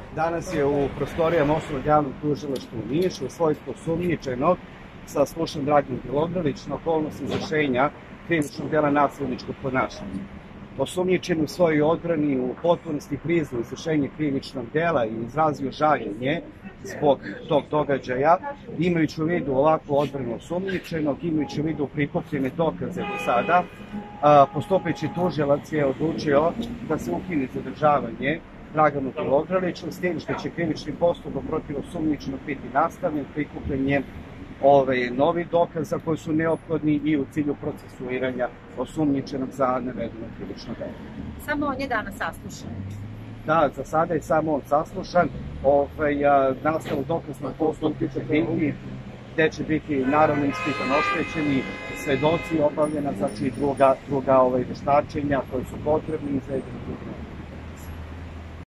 Danas je u prostorijama Osnovnog javnog tužilaštva u Nišu u svojstvu osumnjičenog saslušan Dragan Bjelogrlić na okolnost izvršenja krivičnog dela nasilničkog ponašanja. Osumnjičen u svojoj odbrani u potpunosti priznao izvršenje krivičnog dela i izrazio žaljenje zbog tog događaja, imajući u vidu ovakvu odbranu osumnjičenog, imajući u vidu prikupljene dokaze do sada, postupajući tužilac je odlučio da se ukine zadržavanje Draganu Bjelogrliću, s tim što će krivični postupak protiv osumnjičenog biti nastavljen prikupljenjem novih dokaza koji su neophodni i u cilju procesuiranja osumnjičenog za navedeno krivično delo. Samo on je danas saslušan? Da, za sada je samo on saslušan. Nastavno dokaznog postupka će biti, gde će biti naravno ispitan oštećeni svedoci, obavljena znači druga veštačenja koji su potrebni za